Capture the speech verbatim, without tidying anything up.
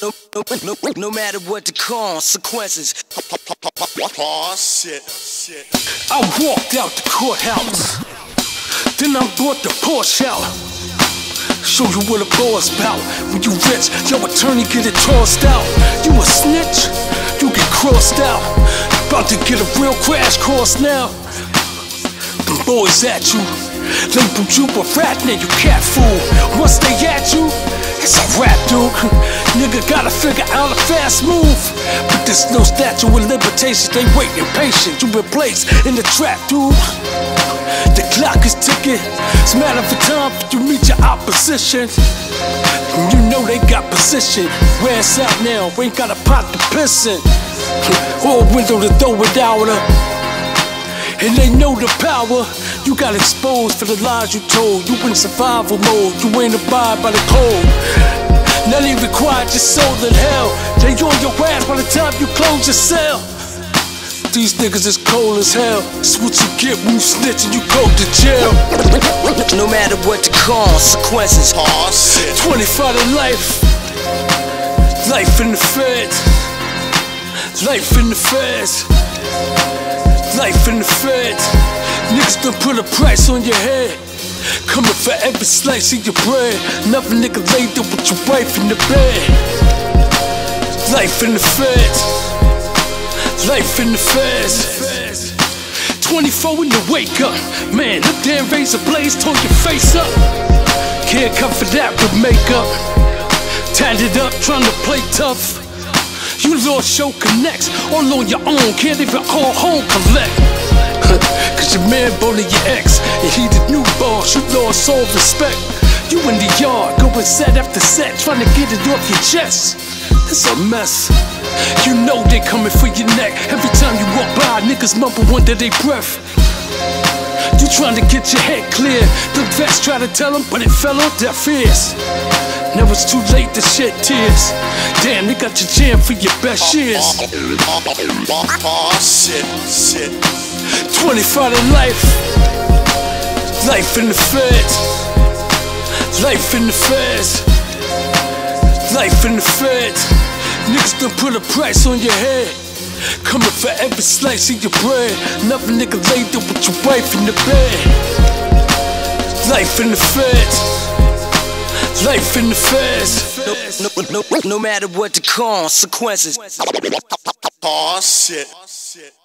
no, no, no, no matter what the consequences. Oh, shit, shit. I walked out the courthouse, then I bought the Porsche out. Show you what a ball's about. When you rich, your attorney get it tossed out. You a snitch, you get crossed out. About to get a real crash course now. Them boys at you, labeled you a rat, now you cat fool. Once they at you, it's a rap, dude. Nigga gotta figure out a fast move. But there's no statute of limitations, they waiting patient. You been placed in the trap, dude. The clock is ticking, it's a matter of time for you meet your opposition. And you know they got position. Where it's out now, ain't got a pot to piss in. Or a window to throw it out of. And they know the power. You got exposed for the lies you told. You in survival mode, you ain't abide by the code. Now they required your soul in hell. They on your ass by the time you close your cell. These niggas is cold as hell. That's what you get when you snitch and you go to jail. No matter what the consequences. Oh, shit. twenty-five to life. Life in the feds. Life in the feds. Life in the feds. Niggas done put a price on your head. Coming for every slice of your bread. Another nigga laid up with your wife in the bed. Life in the feds. Life in the feds. twenty-four in the wake up. Man, them damn razor blades tore your face up. Can't come for that with makeup. Tatted up, trying to play tough. You lost your connects all on your own. Can't even call home collect. Cause your man bullied your ex, and he the new boss. You lost all respect. You in the yard, going set after set, trying to get it off your chest. It's a mess. You know they coming for your neck. Every time you walk by, niggas mumble under their breath. You trying to get your head clear. The vets try to tell them, but it fell on deaf ears. Now it's too late to shed tears. Damn, they got your jam for your best years. Oh, shit, shit. twenty-five to life. Life in the feds. Life in the feds. Life in the feds. Niggas done put a price on your head. Coming for every slice of your bread. Another nigga laid up with your wife in the bed. Life in the feds. Life in the feds. No, no, no, no matter what the consequences. Oh, shit.